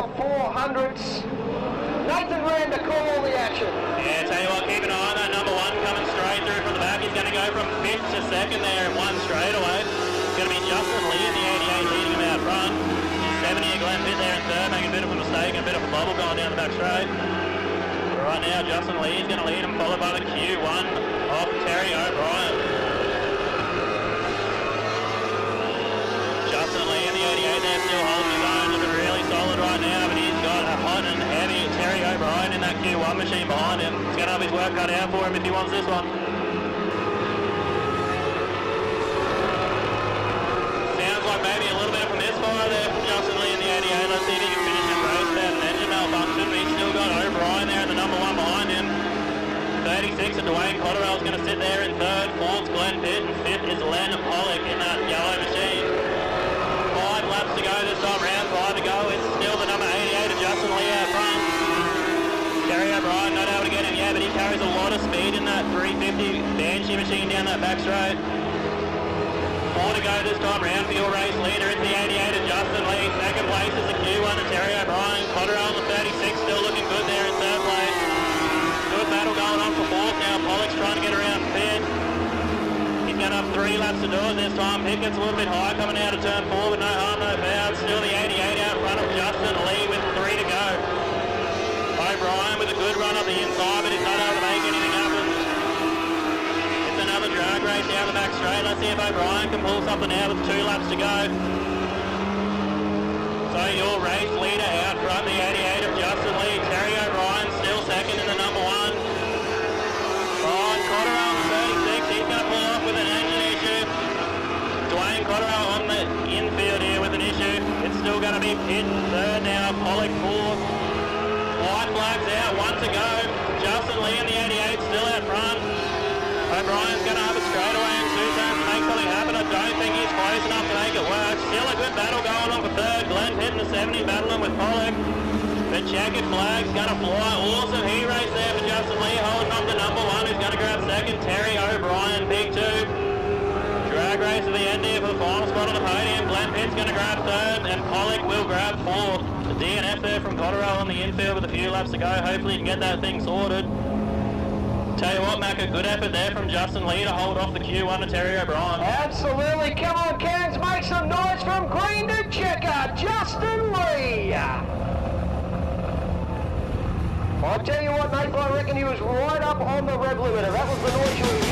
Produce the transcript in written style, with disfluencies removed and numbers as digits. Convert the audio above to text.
the 400s. Nathan Ramm to call all the action. Yeah, tell you what, keep an eye on that number one coming straight through from the back. He's going to go from 5th to 2nd there in one straightaway. It's going to be Justin Lee in the 88 leading him out front. 70 Glenn Pitt there in 3rd, making a bit of a mistake and a bit of a bubble going down the back straight. Right now, Justin Lee is going to lead him, followed by the Q1 off Terry O'Brien. Justin Lee in the 88 there, still holding his own, looking really solid right now, but he's got a hot and heavy Terry O'Brien in that Q1 machine behind him. He's going to have his work cut out for him if he wants this one. Sounds like maybe a little bit of a misfire there from Justin Lee in the 88. Let's see if he can finish his race without an engine malfunction, but he's still got O'Brien there in the number one behind him. 36 and Dwayne Cotterell's going to sit there in 3rd, 4th's Glenn Pitt, and 5th is Len Pollock in that yellow machine. 5 laps to go this time round, 5 to go. It's still the number 88 of Justin Lee out front. Terry O'Brien not able to get him yet, but he carries a lot of speed in that 350 Banshee machine down that back straight. 4 to go this time round for your race leader. It's the 88 of Justin Lee. 2nd place is the Q1 of Terry O'Brien. Cotterell on the 36 still looking good there in 3rd place. Good battle going on for 4th now. Pollock's trying to get around Pitt. He's going to have 3 laps to do it this time. Pitt gets a little bit high coming out of turn 4 with no harm, no foul. Still the 88 out front of Justin Lee with 3 to go. O'Brien with a good run up the inside, but he's not able to make anything happen. It's another drag race down the back straight. Let's see if O'Brien can pull something out with 2 laps to go. So your race leader out front, the 88 of Justin Lee. Terry O'Brien still 2nd in the number 1. Oh, Cotterell on the 36. He's going to pull off with an engine issue. Dwayne Cotterell on the infield here with an issue. It's still going to be Pitt 3rd now. Pollock 4th. White flags out, 1 to go. Justin Lee in the 88 still out front. O'Brien's going to have it straight away in 2 turns to make something happen. I don't think he's close enough to make it work. Still a good battle going on for 3rd. Glenn Pitt in the 70 battling with Pollock. The checkered flag's going to fly. Awesome heat race there for Justin Lee, holding on to number 1. Who's going to grab 2nd. Terry O'Brien, big 2. Drag race at the end here for the final spot on the podium. Glenn Pitt's going to grab 3rd, and Pollock will grab 4th. The DNF there from Cotterell on the infield with a few laps to go. Hopefully he can get that thing sorted. Tell you what, Macca, good effort there from Justin Lee to hold off the Q1 to Terry O'Brien. Absolutely. Come on, Cairns, make some noise from green to checker, Justin Lee. I'll tell you what, mate, I reckon he was right up on the rev limiter. That was the noise you